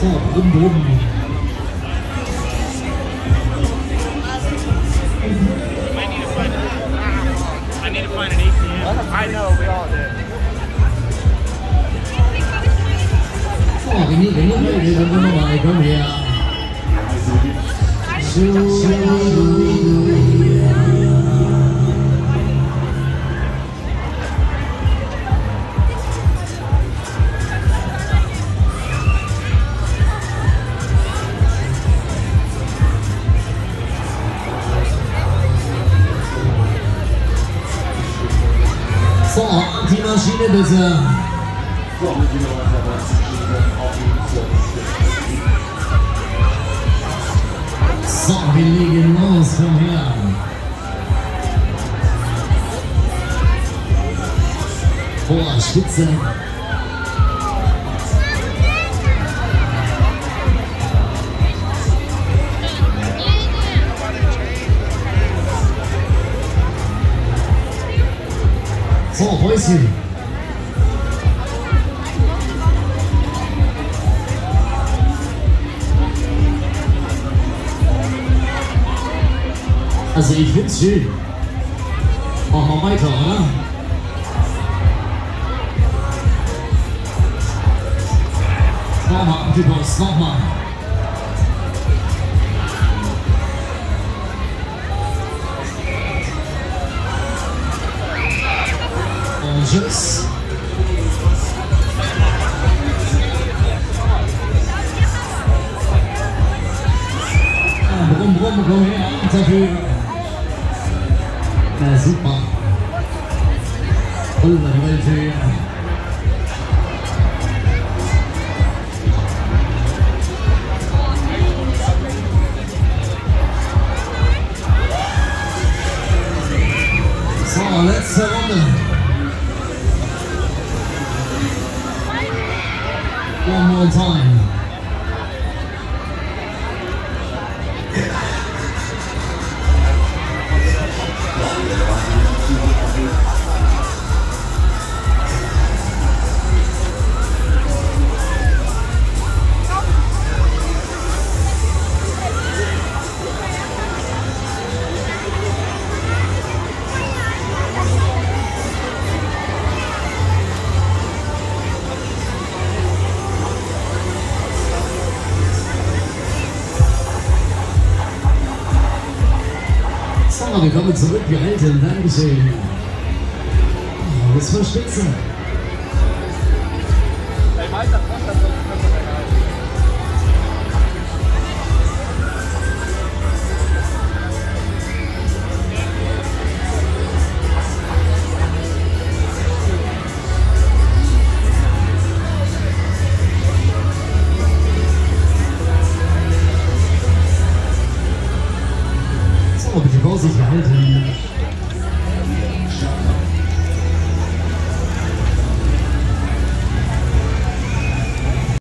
So, Brumm. I need to find an ATM. I know, we all did. So, wir nehmen mal, komm her. So, die Maschine bitte. So, wir legen los, komm her. Boah, Spitze. So, Häuschen. Also ich find's schön. Machen wir weiter, oder? Nochmal, Antipost, nochmal. Und tschüss. Brumm, komm her, dafür. Ja, super. Pulver, Welt. So, letzte Runde. One more time. So, wir kommen zurück, die Alten. Dankeschön. Das war Spitze. So, bitte Vorsicht halten.